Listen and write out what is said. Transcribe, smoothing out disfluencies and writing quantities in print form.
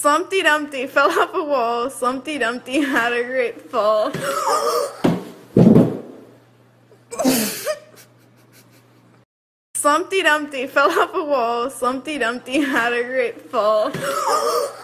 Slumpty Dumpty fell off a wall. Slumpty Dumpty had a great fall. Slumpty Dumpty fell off a wall. Slumpty Dumpty had a great fall.